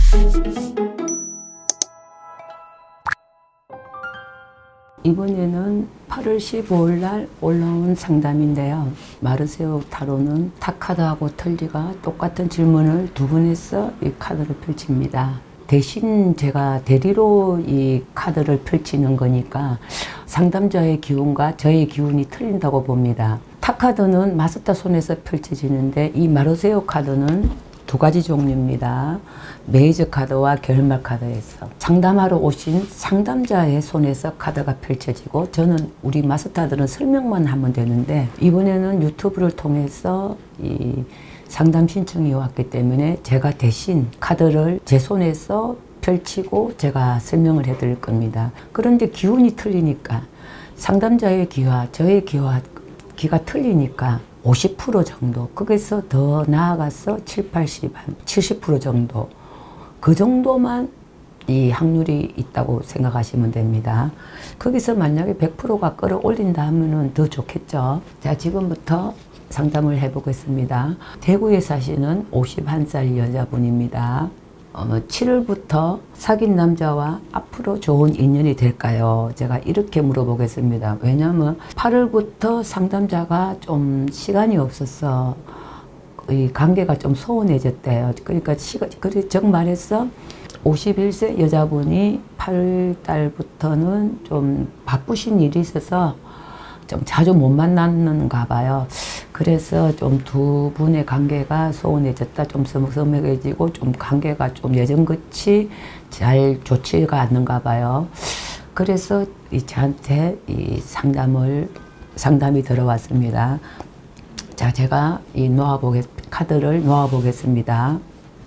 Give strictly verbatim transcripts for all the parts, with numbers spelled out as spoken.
이번에는 팔월 십오일 날 올라온 상담인데요. 마르세오 타로는 타카드하고 틀리가 똑같은 질문을 두 번 해서 이 카드를 펼칩니다. 대신 제가 대리로 이 카드를 펼치는 거니까 상담자의 기운과 저의 기운이 틀린다고 봅니다. 타카드는 마스터 손에서 펼쳐지는데 이 마르세오 카드는 두 가지 종류입니다. 메이저 카드와 결말 카드에서 상담하러 오신 상담자의 손에서 카드가 펼쳐지고, 저는 우리 마스터들은 설명만 하면 되는데 이번에는 유튜브를 통해서 이 상담 신청이 왔기 때문에 제가 대신 카드를 제 손에서 펼치고 제가 설명을 해드릴 겁니다. 그런데 기운이 틀리니까 상담자의 기와 저의 기와 기가 틀리니까 오십 퍼센트 정도, 거기서 더 나아가서 칠십, 팔십, 칠십 퍼센트 정도, 그 정도만 이 확률이 있다고 생각하시면 됩니다. 거기서 만약에 백 퍼센트가 끌어올린다 하면은 더 좋겠죠. 자, 지금부터 상담을 해보겠습니다. 대구에 사시는 오십한 살 여자분입니다. 어, 칠월부터 사귄 남자와 앞으로 좋은 인연이 될까요? 제가 이렇게 물어보겠습니다. 왜냐하면 팔월부터 상담자가 좀 시간이 없어서 이 관계가 좀 소원해졌대요. 그러니까 시간, 그래 정말해서 오십일 세 여자분이 팔월 달부터는 좀 바쁘신 일이 있어서 좀 자주 못 만났는가 봐요. 그래서 좀 두 분의 관계가 소원해졌다, 좀 서먹서먹해지고 좀 관계가 좀 예전같이 잘 좋지가 않는가 봐요. 그래서 이 저한테 이 상담을 상담이 들어왔습니다. 자, 제가 이 놓아보겠 카드를 놓아보겠습니다.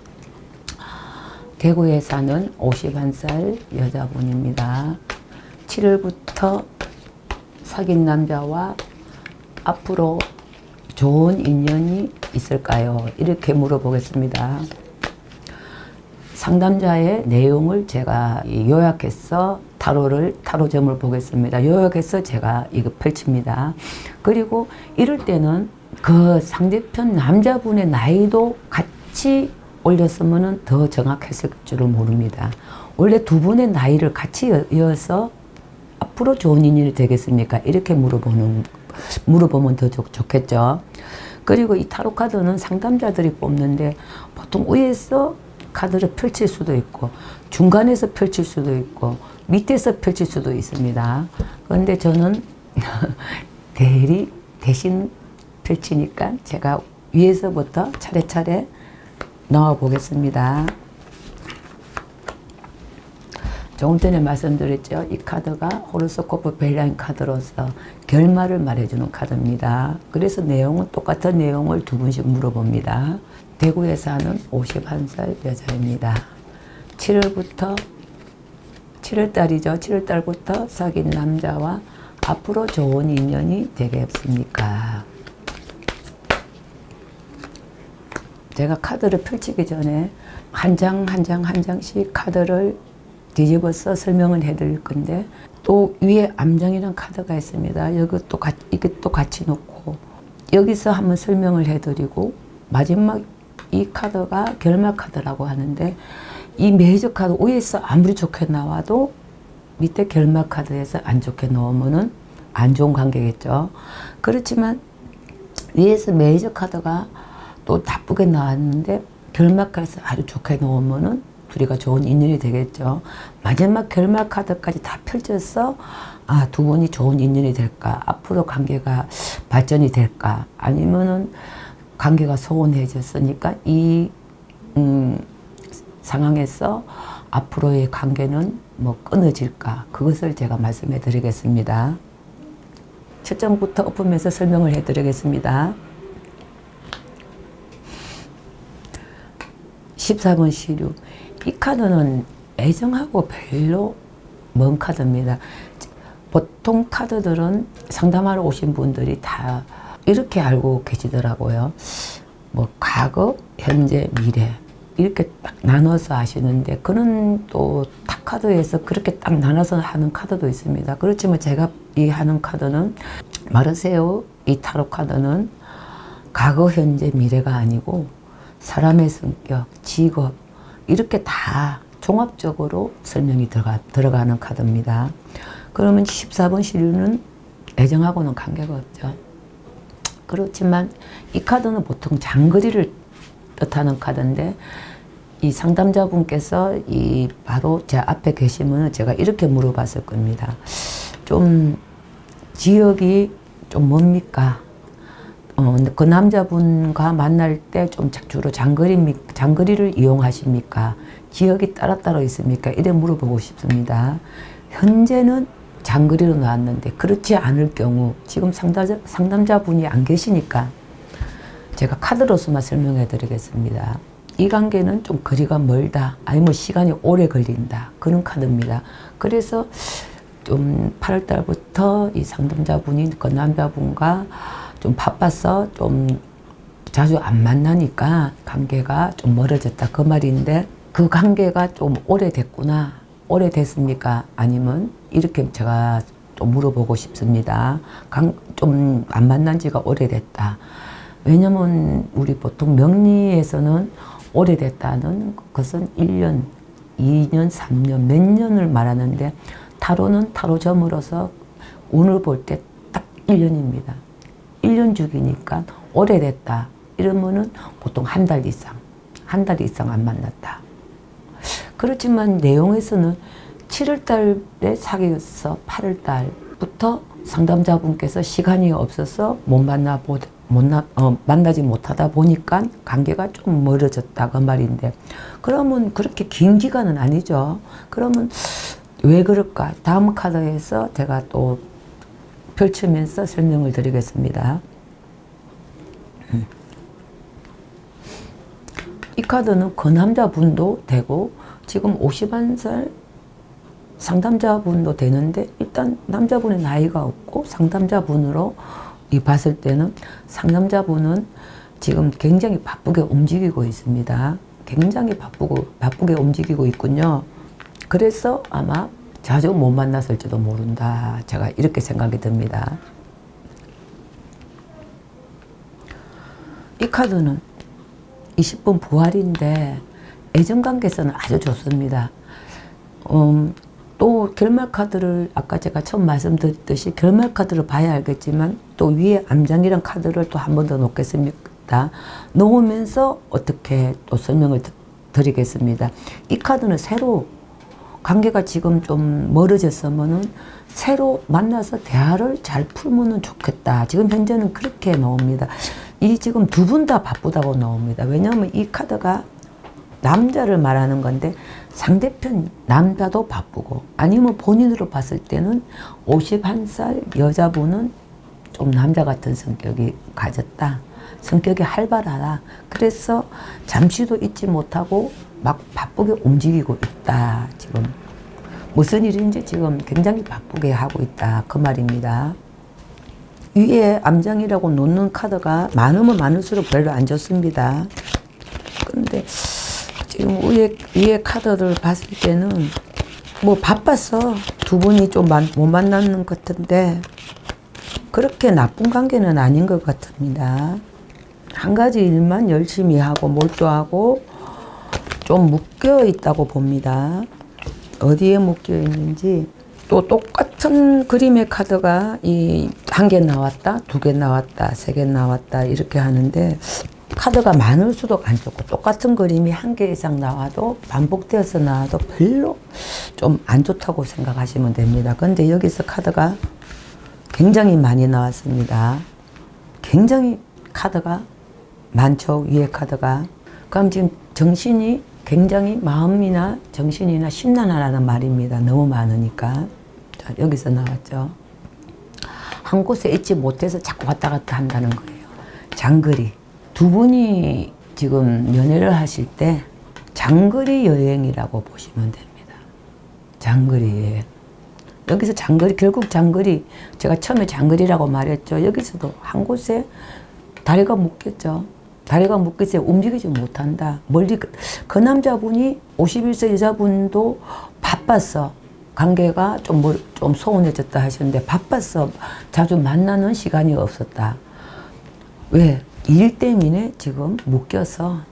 대구에 사는 오십한 살 여자분입니다. 칠월부터 사귄 남자와 앞으로 좋은 인연이 있을까요? 이렇게 물어보겠습니다. 상담자의 내용을 제가 요약해서 타로를, 타로점을 보겠습니다. 요약해서 제가 이거 펼칩니다. 그리고 이럴 때는 그 상대편 남자분의 나이도 같이 올렸으면 더 정확했을 줄을 모릅니다. 원래 두 분의 나이를 같이 이어서 앞으로 좋은 인연이 되겠습니까? 이렇게 물어보는, 물어보면 더 좋, 좋겠죠. 그리고 이 타로 카드는 상담자들이 뽑는데 보통 위에서 카드를 펼칠 수도 있고, 중간에서 펼칠 수도 있고, 밑에서 펼칠 수도 있습니다. 그런데 저는 대리 대신 펼치니까 제가 위에서부터 차례차례 넣어 보겠습니다. 조금 전에 말씀드렸죠. 이 카드가 호로스코프 벨라인 카드로서 결말을 말해주는 카드입니다. 그래서 내용은 똑같은 내용을 두 분씩 물어봅니다. 대구에 사는 오십한 살 여자입니다. 칠월부터 칠월 달이죠. 칠월 달부터 사귄 남자와 앞으로 좋은 인연이 되겠습니까? 제가 카드를 펼치기 전에 한 장 한 장 한 장씩 카드를 뒤집어서 설명을 해드릴 건데, 또 위에 암정이라는 카드가 있습니다. 이것도, 이것도 같이 놓고 여기서 한번 설명을 해드리고, 마지막 이 카드가 결말 카드라고 하는데, 이 메이저 카드 위에서 아무리 좋게 나와도 밑에 결말 카드에서 안 좋게 놓으면은 안 좋은 관계겠죠. 그렇지만 위에서 메이저 카드가 또 나쁘게 나왔는데 결말 카드에서 아주 좋게 놓으면은 둘이가 좋은 인연이 되겠죠. 마지막 결말 카드까지 다 펼쳐서 아, 두 분이 좋은 인연이 될까? 앞으로 관계가 발전이 될까? 아니면은 관계가 소원해졌으니까 이 음, 상황에서 앞으로의 관계는 뭐 끊어질까? 그것을 제가 말씀해 드리겠습니다. 첫 장부터 엎으면서 설명을 해 드리겠습니다. 십사 번 시류. 이 카드는 애정하고 별로 먼 카드입니다. 보통 카드들은 상담하러 오신 분들이 다 이렇게 알고 계시더라고요. 뭐 과거, 현재, 미래 이렇게 딱 나눠서 하시는데, 그런 또 타카드에서 그렇게 딱 나눠서 하는 카드도 있습니다. 그렇지만 제가 이 하는 카드는 마르세오 이 타로 카드는 과거, 현재, 미래가 아니고 사람의 성격, 직업, 이렇게 다 종합적으로 설명이 들어가, 들어가는 카드입니다. 그러면 십사 번 시류는 애정하고는 관계가 없죠. 그렇지만 이 카드는 보통 장거리를 뜻하는 카드인데 이 상담자분께서 이 바로 제 앞에 계시면 제가 이렇게 물어봤을 겁니다. 좀 지역이 좀 뭡니까? 어, 그 남자분과 만날 때 좀 주로 장거리, 장거리를 이용하십니까? 지역이 따로따로 있습니까? 이래 물어보고 싶습니다. 현재는 장거리로 나왔는데 그렇지 않을 경우 지금 상담자, 상담자분이 안 계시니까 제가 카드로서만 설명해 드리겠습니다. 이 관계는 좀 거리가 멀다 아니면 시간이 오래 걸린다 그런 카드입니다. 그래서 좀 팔월 달부터 이 상담자분이 그 남자분과 좀 바빠서 좀 자주 안 만나니까 관계가 좀 멀어졌다 그 말인데 그 관계가 좀 오래됐구나. 오래됐습니까? 아니면 이렇게 제가 좀 물어보고 싶습니다. 좀 안 만난 지가 오래됐다. 왜냐면 우리 보통 명리에서는 오래됐다는 것은 일 년, 이 년, 삼 년, 몇 년을 말하는데 타로는 타로점으로서 운을 볼 때 딱 일 년입니다. 일 년 주기니까 오래됐다. 이러면은 보통 한 달 이상, 한 달 이상 안 만났다. 그렇지만 내용에서는 칠월 달에 사귀어서 팔월 달부터 상담자분께서 시간이 없어서 못 만나 보, 못 나, 어, 만나지 못하다 보니까 관계가 좀 멀어졌다 그 말인데 그러면 그렇게 긴 기간은 아니죠. 그러면 왜 그럴까? 다음 카드에서 제가 또 펼치면서 설명을 드리겠습니다. 이 카드는 그 남자분도 되고 지금 오십한 살 상담자분도 되는데 일단 남자분의 나이가 없고 상담자분으로 이 봤을 때는 상담자분은 지금 굉장히 바쁘게 움직이고 있습니다. 굉장히 바쁘고 바쁘게 움직이고 있군요. 그래서 아마 자주 못 만났을지도 모른다. 제가 이렇게 생각이 듭니다. 이 카드는 이십 번 부활인데 애정관계에서는 아주 좋습니다. 음, 또 결말 카드를 아까 제가 처음 말씀드렸듯이 결말 카드를 봐야 알겠지만 또 위에 암장이란 카드를 또 한 번 더 놓겠습니다. 놓으면서 어떻게 또 설명을 드리겠습니다. 이 카드는 새로 관계가 지금 좀 멀어졌으면은 새로 만나서 대화를 잘 풀면 좋겠다. 지금 현재는 그렇게 나옵니다. 이 지금 두 분 다 바쁘다고 나옵니다. 왜냐하면 이 카드가 남자를 말하는 건데 상대편 남자도 바쁘고 아니면 본인으로 봤을 때는 오십한 살 여자분은 좀 남자 같은 성격이 가졌다. 성격이 활발하다. 그래서 잠시도 잊지 못하고 막 바쁘게 움직이고 있다. 지금 무슨 일인지 지금 굉장히 바쁘게 하고 있다. 그 말입니다. 위에 암장이라고 놓는 카드가 많으면 많을수록 별로 안 좋습니다. 근데 지금 위에, 위에 카드를 봤을 때는 뭐 바빠서 두 분이 좀 못 만나는 것 같은데 그렇게 나쁜 관계는 아닌 것 같습니다. 한 가지 일만 열심히 하고 몰두하고 좀 묶여 있다고 봅니다. 어디에 묶여 있는지 또 똑같은 그림의 카드가 이 한 개 나왔다, 두 개 나왔다, 세 개 나왔다 이렇게 하는데 카드가 많을수록 안 좋고 똑같은 그림이 한 개 이상 나와도 반복되어서 나와도 별로 좀 안 좋다고 생각하시면 됩니다. 그런데 여기서 카드가 굉장히 많이 나왔습니다. 굉장히 카드가 많죠. 위에 카드가. 그럼 지금 정신이 굉장히 마음이나 정신이나 심란하라는 말입니다. 너무 많으니까. 자, 여기서 나왔죠. 한 곳에 있지 못해서 자꾸 왔다 갔다 한다는 거예요. 장거리. 두 분이 지금 연애를 하실 때 장거리 여행이라고 보시면 됩니다. 장거리 여행. 여기서 장거리, 결국 장거리, 제가 처음에 장거리라고 말했죠. 여기서도 한 곳에 다리가 묶였죠. 다리가 묶여서 움직이지 못한다. 멀리, 그, 그 남자분이 오십일 세 여자분도 바빴어. 관계가 좀, 뭐, 좀 소원해졌다 하셨는데 바빴어. 자주 만나는 시간이 없었다. 왜? 일 때문에 지금 묶여서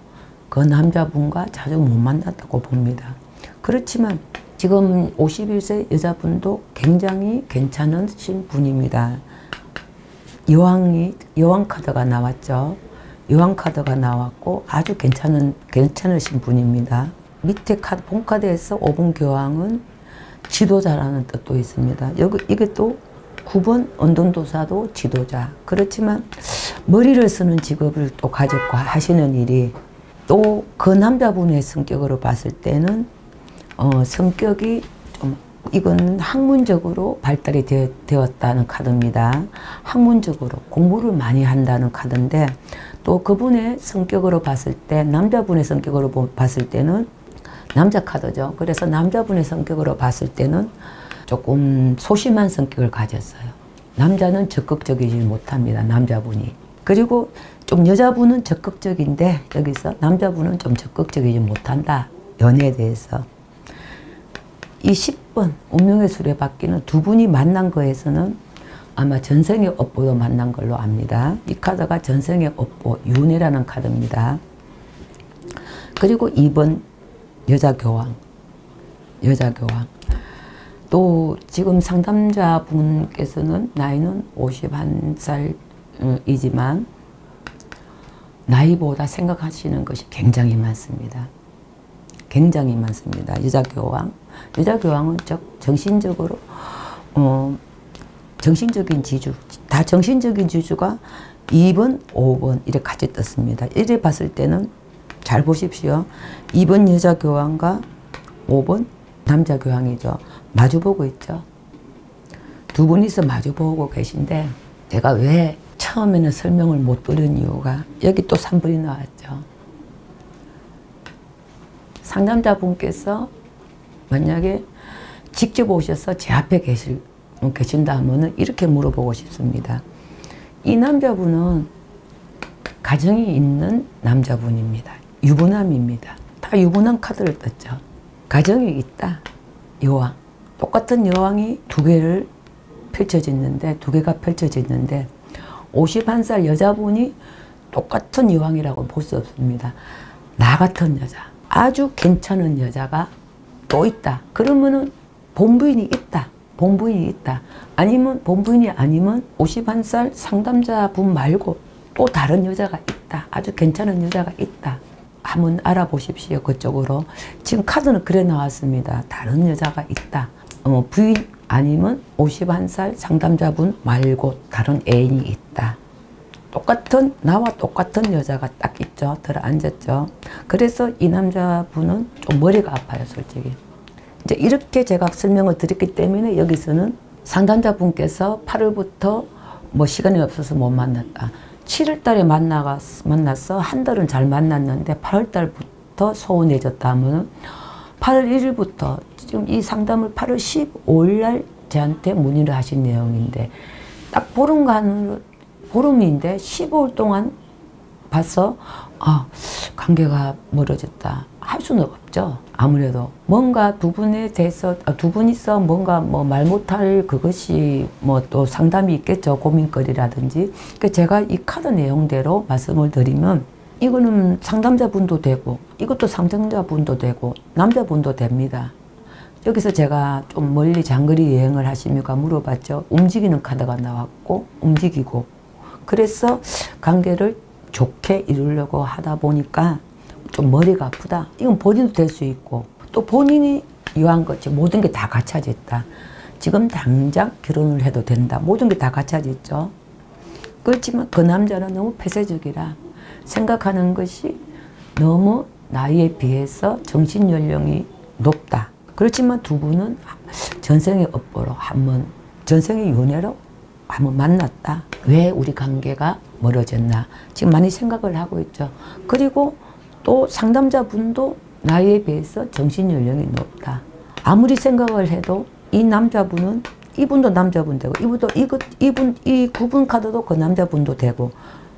그 남자분과 자주 못 만났다고 봅니다. 그렇지만 지금 오십일 세 여자분도 굉장히 괜찮으신 분입니다. 여왕이, 여왕 카드가 나왔죠. 여왕 카드가 나왔고 아주 괜찮은, 괜찮으신 분입니다. 밑에 카드, 본 카드에서 오 번 교황은 지도자라는 뜻도 있습니다. 여기, 이게 또 구 번 언돈도사도 지도자. 그렇지만 머리를 쓰는 직업을 또 가졌고 하시는 일이 또 그 남자분의 성격으로 봤을 때는 어, 성격이 좀 이건 학문적으로 발달이 되어, 되었다는 카드입니다. 학문적으로 공부를 많이 한다는 카드인데 또 그분의 성격으로 봤을 때 남자분의 성격으로 봤을 때는 남자 카드죠. 그래서 남자분의 성격으로 봤을 때는 조금 소심한 성격을 가졌어요. 남자는 적극적이지 못합니다. 남자분이. 그리고 좀 여자분은 적극적인데 여기서 남자분은 좀 적극적이지 못한다. 연애에 대해서. 이 십 번 운명의 수레바퀴는 두 분이 만난 거에서는 아마 전생의 업보도 만난 걸로 압니다. 이 카드가 전생의 업보, 윤회라는 카드입니다. 그리고 이 번 여자 교황, 여자 교황. 또 지금 상담자 분께서는 나이는 오십일 살이지만 나이보다 생각하시는 것이 굉장히 많습니다. 굉장히 많습니다. 여자 교황. 여자 교황은 정신적으로 어, 정신적인 지주, 다 정신적인 지주가 이 번, 오 번 이렇게 같이 떴습니다. 이래 봤을 때는 잘 보십시오. 이 번 여자 교황과 오 번 남자 교황이죠. 마주보고 있죠. 두 분이서 마주보고 계신데 제가 왜 처음에는 설명을 못 드린 이유가 여기 또 삼 번이 나왔죠. 상담자분께서 만약에 직접 오셔서 제 앞에 계실, 계신다 하면은 이렇게 물어보고 싶습니다. 이 남자분은 가정이 있는 남자분입니다. 유부남입니다. 다 유부남 카드를 떴죠. 가정이 있다. 여왕. 똑같은 여왕이 두 개를 펼쳐졌는데, 두 개가 펼쳐졌는데, 오십일 살 여자분이 똑같은 여왕이라고 볼 수 없습니다. 나 같은 여자, 아주 괜찮은 여자가 또 있다. 그러면은 본부인이 있다. 본부인이 있다. 아니면 본부인이 아니면 오십일 살 상담자분 말고 또 다른 여자가 있다. 아주 괜찮은 여자가 있다. 한번 알아보십시오. 그쪽으로. 지금 카드는 그래 나왔습니다. 다른 여자가 있다. 어, 부인 아니면 오십일 살 상담자분 말고 다른 애인이 있다. 똑같은 나와 똑같은 여자가 딱 있죠. 들어 앉았죠. 그래서 이 남자분은 좀 머리가 아파요. 솔직히. 이제 이렇게 제가 설명을 드렸기 때문에 여기서는 상담자분께서 팔월부터 뭐 시간이 없어서 못 만났다. 칠월 달에 만나가, 만났어. 한 달은 잘 만났는데 팔월 달부터 소원해졌다 하면은 팔월 일일부터 지금 이 상담을 팔월 십오일 날 저한테 문의를 하신 내용인데 딱 보름간, 보름인데 십오일 동안 봐서 아, 관계가 멀어졌다. 할 수는 없죠. 아무래도 뭔가 두 분에 대해서 아, 두 분이서 뭔가 뭐 말 못할 그것이 뭐 또 상담이 있겠죠. 고민거리라든지. 그러니까 제가 이 카드 내용대로 말씀을 드리면 이거는 상담자분도 되고 이것도 상담자분도 되고 남자분도 됩니다. 여기서 제가 좀 멀리 장거리 여행을 하십니까 물어봤죠. 움직이는 카드가 나왔고 움직이고 그래서 관계를 좋게 이루려고 하다 보니까 좀 머리가 아프다. 이건 본인도 될 수 있고 또 본인이 이해한 거지. 모든 게 다 갖춰져 있다. 지금 당장 결혼을 해도 된다. 모든 게 다 갖춰져 있죠. 그렇지만 그 남자는 너무 폐쇄적이라 생각하는 것이 너무 나이에 비해서 정신 연령이 높다. 그렇지만 두 분은 전생의 업보로 한번 전생의 윤회로 한번 만났다. 왜 우리 관계가 멀어졌나 지금 많이 생각을 하고 있죠. 그리고 또 상담자분도 나이에 비해서 정신 연령이 높다. 아무리 생각을 해도 이 남자분은 이분도 남자분 되고 이분도 이거 이분 이 구 번 카드도 그 남자분도 되고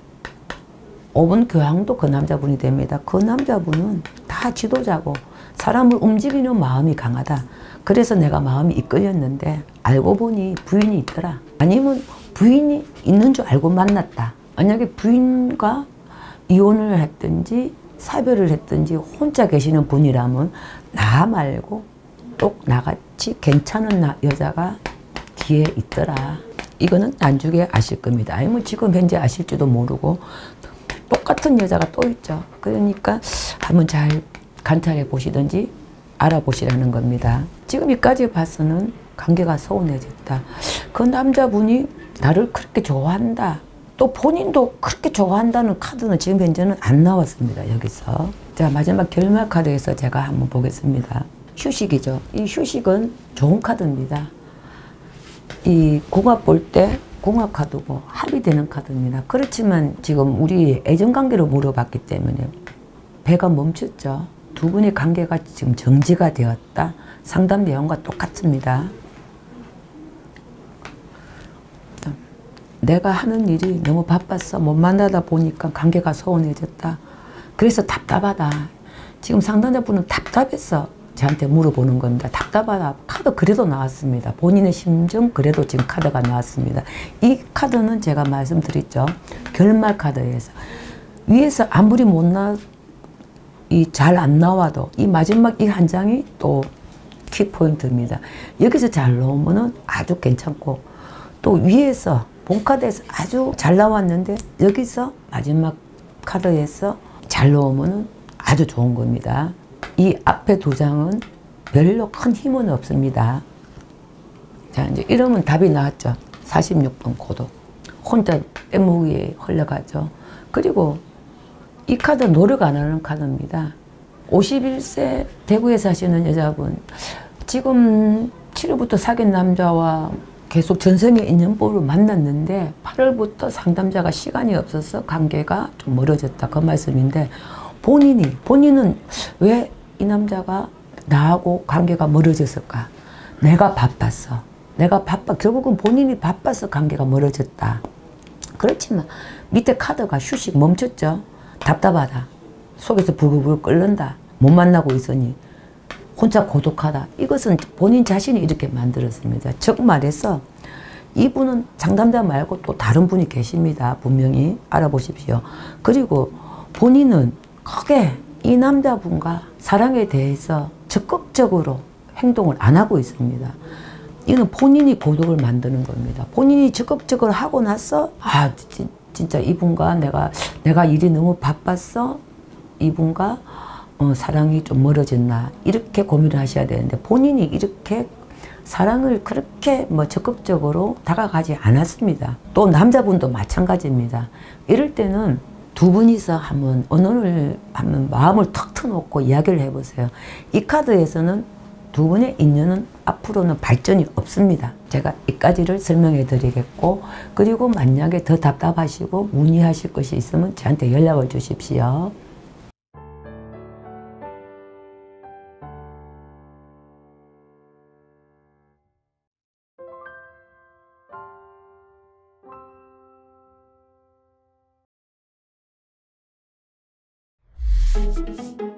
오 번 교황도 그 남자분이 됩니다. 그 남자분은 다 지도자고 사람을 움직이는 마음이 강하다. 그래서 내가 마음이 이끌렸는데 알고 보니 부인이 있더라. 아니면 부인이 있는 줄 알고 만났다. 만약에 부인과 이혼을 했든지 사별을 했든지 혼자 계시는 분이라면 나 말고 또 나같이 괜찮은 나, 여자가 뒤에 있더라. 이거는 나중에 아실 겁니다. 아니면 지금 현재 아실지도 모르고 똑같은 여자가 또 있죠. 그러니까 한번 잘 관찰해 보시든지 알아보시라는 겁니다. 지금 여기까지 봐서는 관계가 소원해졌다. 그 남자분이 나를 그렇게 좋아한다. 또 본인도 그렇게 좋아한다는 카드는 지금 현재는 안 나왔습니다. 여기서. 자, 마지막 결말 카드에서 제가 한번 보겠습니다. 휴식이죠. 이 휴식은 좋은 카드입니다. 이 궁합 볼 때 궁합 카드고 합의되는 카드입니다. 그렇지만 지금 우리 애정관계로 물어봤기 때문에 배가 멈췄죠. 두 분의 관계가 지금 정지가 되었다. 상담 내용과 똑같습니다. 내가 하는 일이 너무 바빴어. 못 만나다 보니까 관계가 소원해졌다. 그래서 답답하다. 지금 상담자분은 답답했어. 저한테 물어보는 겁니다. 답답하다. 카드 그래도 나왔습니다. 본인의 심정 그래도 지금 카드가 나왔습니다. 이 카드는 제가 말씀드렸죠. 결말 카드에서. 위에서 아무리 못 나, 이 잘 안 나와도 이 마지막 이 한 장이 또 키포인트입니다. 여기서 잘 나오면은 아주 괜찮고 또 위에서 본카드에서 아주 잘 나왔는데 여기서 마지막 카드에서 잘 나오면은 아주 좋은 겁니다. 이 앞에 두 장은 별로 큰 힘은 없습니다. 자, 이제 이러면 답이 나왔죠. 사십육 번 고독. 혼자 애무위에 흘러가죠. 그리고 이 카드 노력 안 하는 카드입니다. 오십일 세 대구에 사시는 여자분. 지금 칠월부터 사귄 남자와 계속 전생에 인연법으로 만났는데 팔월부터 상담자가 시간이 없어서 관계가 좀 멀어졌다. 그 말씀인데 본인이, 본인은 왜 이 남자가 나하고 관계가 멀어졌을까? 내가 바빴어. 내가 바빠. 결국은 본인이 바빠서 관계가 멀어졌다. 그렇지만 밑에 카드가 휴식 멈췄죠. 답답하다. 속에서 부글부글 끓는다. 못 만나고 있으니 혼자 고독하다. 이것은 본인 자신이 이렇게 만들었습니다. 즉 말해서 이분은 상담자 말고 또 다른 분이 계십니다. 분명히 알아보십시오. 그리고 본인은 크게 이 남자분과 사랑에 대해서 적극적으로 행동을 안 하고 있습니다. 이는 본인이 고독을 만드는 겁니다. 본인이 적극적으로 하고 나서 아 진, 진짜 이분과 내가 내가 일이 너무 바빴어. 이분과 어, 사랑이 좀 멀어졌나 이렇게 고민을 하셔야 되는데 본인이 이렇게 사랑을 그렇게 뭐 적극적으로 다가가지 않았습니다. 또 남자분도 마찬가지입니다. 이럴 때는 두 분이서 한번 언어를 한번 마음을 턱 터놓고 이야기를 해보세요. 이 카드에서는 두 분의 인연은 앞으로는 발전이 없습니다. 제가 이까지를 설명해 드리겠고 그리고 만약에 더 답답하시고 문의하실 것이 있으면 저한테 연락을 주십시오. Thank you.